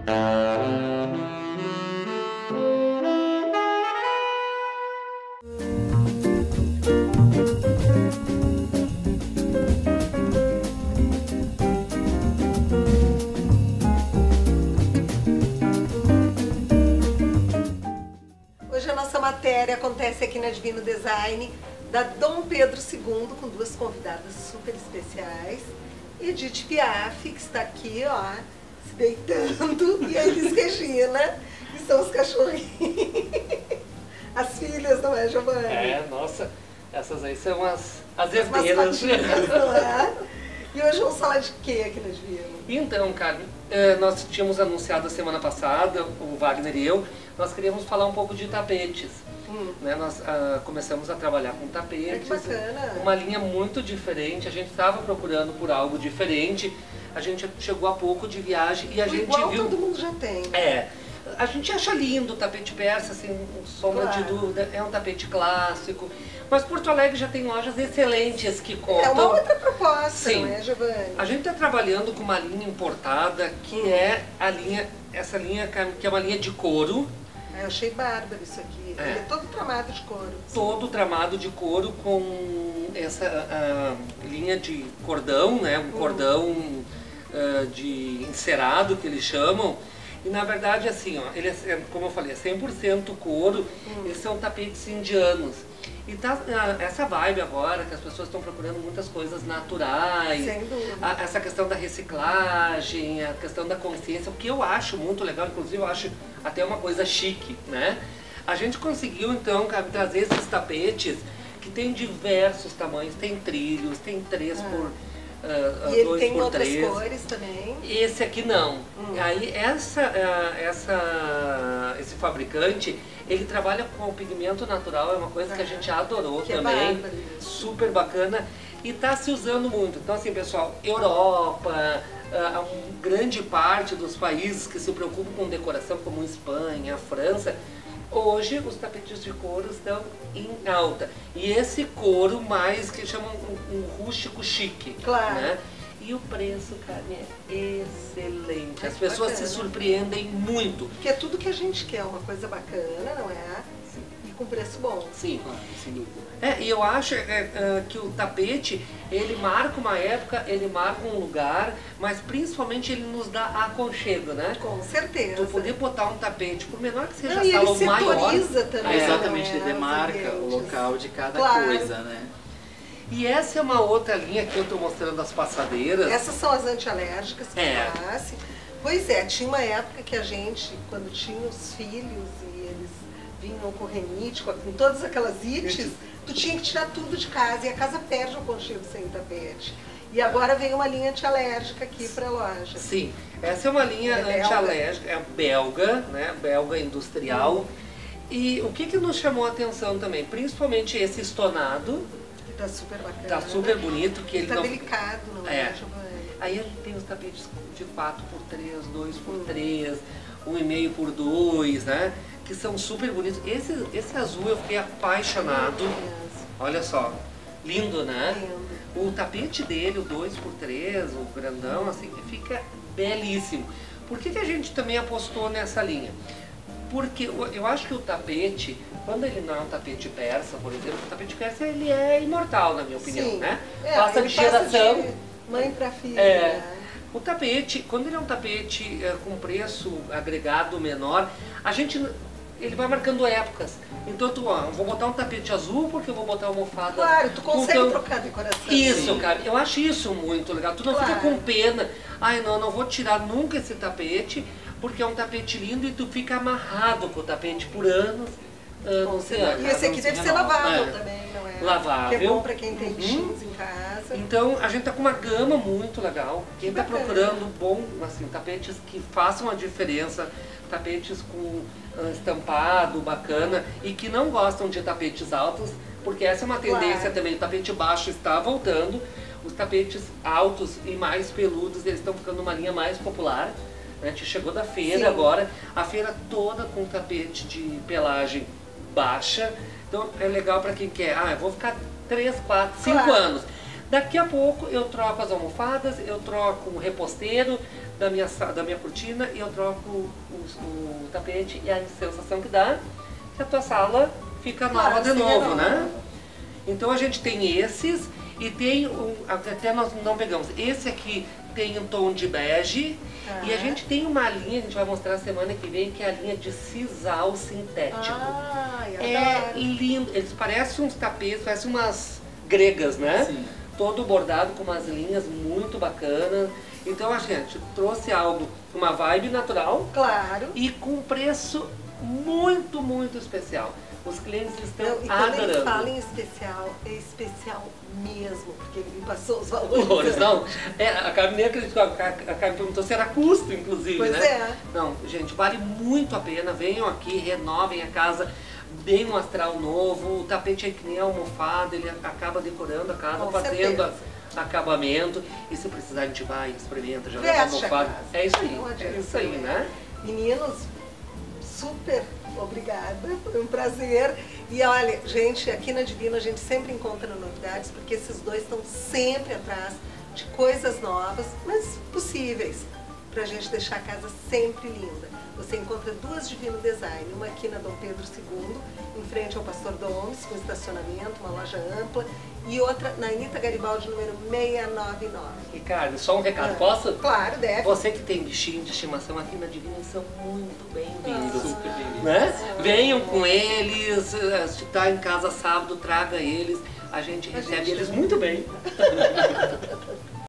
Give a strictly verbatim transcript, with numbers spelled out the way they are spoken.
Hoje a nossa matéria acontece aqui na Divino Design, da Dom Pedro segundo, com duas convidadas super especiais. Edith Piaf, que está aqui, ó, se deitando, e a Elis Regina, que são os cachorrinhos. As filhas, não é, Giovanni? É, nossa, essas aí são as, as As herdeiras. não é? E hoje vamos falar de quê aqui na Divino? Então, Carmen, nós tínhamos anunciado a semana passada, o Wagner e eu, nós queríamos falar um pouco de tapetes. Hum. Né? Nós ah, começamos a trabalhar com tapetes, que bacana. Uma linha muito diferente, a gente estava procurando por algo diferente, a gente chegou há pouco de viagem e a o gente igual viu... todo mundo já tem. É, a gente acha lindo o tapete persa, sem sombra Claro. de dúvida, é um tapete clássico, mas Porto Alegre já tem lojas excelentes que contam... É uma outra proposta, Sim. não é, Giovanni? A gente está trabalhando com uma linha importada, que hum. é a linha, essa linha que é uma linha de couro. Eu achei bárbaro isso aqui. É. Ele é todo tramado de couro. Todo tramado de couro com essa a, linha de cordão, né? Um cordão uh, de encerado que eles chamam. E na verdade assim, ó, ele é, como eu falei, é cem por cento couro, hum. eles são tapetes indianos. E tá uh, essa vibe agora, que as pessoas estão procurando muitas coisas naturais, Sem dúvida. A, essa questão da reciclagem, a questão da consciência, o que eu acho muito legal, inclusive eu acho até uma coisa chique, né? A gente conseguiu então trazer esses tapetes que tem diversos tamanhos, tem trilhos, tem três ah. por uh, e dois ele tem por outras três. cores também. Esse aqui não. Hum. Aí essa, uh, essa, esse fabricante, ele trabalha com o pigmento natural, é uma coisa ah. que a gente adorou que também, é super bacana e está se usando muito. Então assim, pessoal, Europa, uh, um grande parte dos países que se preocupam com decoração, como Espanha, França, hoje os tapetes de couro estão em alta. E esse couro mais que chamam um, um rústico chique. Claro. Né? E o preço, cara, é excelente. As pessoas bacana. se surpreendem muito. Que é tudo que a gente quer, uma coisa bacana, não é? Sim. E com preço bom. Sim. Claro, sem dúvida. É, e eu acho é, é, que o tapete, ele marca uma época, ele marca um lugar, mas principalmente ele nos dá aconchego, né? Com certeza. Tu poder botar um tapete, por menor que seja não, a e sala ele maior. setoriza também. É, exatamente, não ele é? demarca o local de cada claro. coisa, né? E essa é uma outra linha que eu estou mostrando as passadeiras. Essas são as antialérgicas que É. falasse. Pois é, tinha uma época que a gente, quando tinha os filhos e eles vinham com renite, com com todas aquelas ites, tu tinha que tirar tudo de casa e a casa perde o aconchego sem tapete. E agora veio uma linha antialérgica aqui para a loja. Sim, essa é uma linha É antialérgica, é belga, né? Belga industrial. Hum. E o que, que nos chamou a atenção também? Principalmente esse estonado. Que tá super bacana. Tá super bonito, que ele tá não... delicado, não é, É. Giovanni? Aí a gente tem os tapetes de quatro por três, dois por três, um e meio por dois, né? Que são super bonitos. Esse, esse azul eu fiquei apaixonado. Olha só, lindo, né? Lindo. O tapete dele, o dois por três, o grandão, assim, fica belíssimo. Por que, que a gente também apostou nessa linha? Porque eu acho que o tapete, quando ele não é um tapete persa, por exemplo, o tapete persa ele é imortal, na minha opinião, Sim. né? É, passa ele de geração. Passa de mãe para filha. É. Né? O tapete, quando ele é um tapete é, com preço agregado menor, a gente, ele vai marcando épocas. Então tu, ó, eu vou botar um tapete azul porque eu vou botar uma almofada. Claro, tu consegue então, trocar a decoração. Isso, sim. cara, eu acho isso muito legal. Tu não Claro. fica com pena. Ai, não, não vou tirar nunca esse tapete porque é um tapete lindo e tu fica amarrado com o tapete por anos. anos e anos. E esse aqui deve ser lavável É. também, não é? Lavável. Que é bom para quem tem Uhum. bichinhos em casa. Então a gente tá com uma gama muito legal. Quem está bacana. procurando bom, assim, tapetes que façam a diferença, tapetes com uh, estampado bacana e que não gostam de tapetes altos, porque essa é uma tendência Claro. também. O tapete baixo está voltando, os tapetes altos e mais peludos eles estão ficando uma linha mais popular. A gente chegou da feira Sim. agora, a feira toda com tapete de pelagem baixa. Então é legal para quem quer, ah, eu vou ficar três, quatro, cinco Claro. anos. Daqui a pouco eu troco as almofadas, eu troco o reposteiro, da minha, da minha cortina e eu troco o, o, o tapete e a sensação que dá que a tua sala fica nova Claro, de sim, novo, é nova. né? Então a gente tem esses e tem, um, até nós não pegamos, esse aqui tem um tom de bege Ah. e a gente tem uma linha, a gente vai mostrar semana que vem, que é a linha de sisal sintético. Ai, É adoro. lindo, eles parecem uns tapetes, parecem umas gregas, né? Sim. Todo bordado com umas linhas muito bacanas. Então a gente trouxe algo com uma vibe natural Claro. e com um preço muito, muito especial. Os clientes estão Não, e quando ele adorando. fala em especial, é especial mesmo, porque ele me passou os valores. Valores, não. É, a Carmen nem acreditou, a Car- a Carmen perguntou se era custo, inclusive, Pois né? é. Não, gente, vale muito a pena. Venham aqui, renovem a casa, deem um astral novo. O tapete é que nem a almofada, ele acaba decorando a casa, Com fazendo certeza. a- acabamento. E se precisar, a gente vai, experimenta, já Veste leva a a almofada. casa. É isso aí, Não adianta, é isso aí, né? Meninos, super obrigada, foi um prazer. E olha, gente, aqui na Divino a gente sempre encontra novidades, porque esses dois estão sempre atrás de coisas novas, mas possíveis, pra gente deixar a casa sempre linda. Você encontra duas Divino Design, uma aqui na Dom Pedro segundo, em frente ao Pastor Domes, com estacionamento, uma loja ampla, e outra na Anita Garibaldi, número seiscentos e noventa e nove. Ricardo, só um recado, Ah, Posso? Claro, deve. Você que tem bichinho de estimação aqui na Divina são muito bem-vindos. Super bem-vindo. Né? Venham com eles, eh, se está em casa sábado, traga eles. A gente A recebe gente- eles muito bem.